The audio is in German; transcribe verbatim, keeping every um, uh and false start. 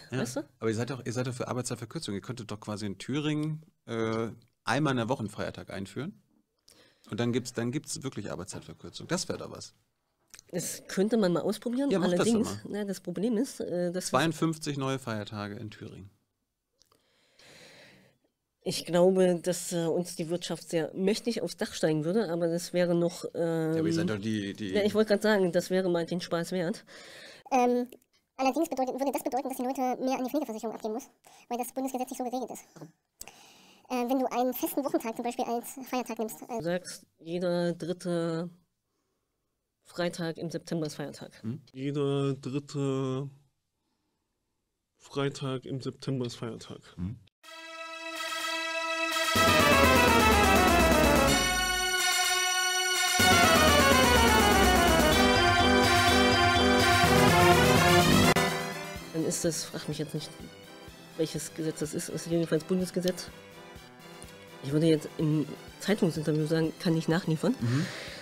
ja. weißt du? Aber ihr seid doch, ihr seid doch für Arbeitszeitverkürzung. Ihr könntet doch quasi in Thüringen äh, einmal in der Woche einen Feiertag einführen. Und dann gibt es dann gibt's wirklich Arbeitszeitverkürzung. Das wäre doch was. Das könnte man mal ausprobieren. Ja, mach das doch Allerdings, mal. ne, das Problem ist, äh, dass wir, zweiundfünfzig neue Feiertage in Thüringen. ich glaube, dass äh, uns die Wirtschaft sehr mächtig aufs Dach steigen würde, aber das wäre noch. Ähm, Ja, aber ihr seid doch die. die ja, ich wollte gerade sagen, das wäre mal den Spaß wert. Ähm, allerdings bedeutet, würde das bedeuten, dass die Leute mehr an die Pflegeversicherung abgeben muss, weil das bundesgesetzlich so geregelt ist. Äh, wenn du einen festen Wochentag zum Beispiel als Feiertag nimmst. Äh, Du sagst, jeder dritte Freitag im September ist Feiertag. Hm? Jeder dritte Freitag im September ist Feiertag. Hm? Dann ist das, frag mich jetzt nicht, welches Gesetz das ist, ist jedenfalls Bundesgesetz. Ich würde jetzt im Zeitungsinterview sagen, kann ich nachliefern. Mhm.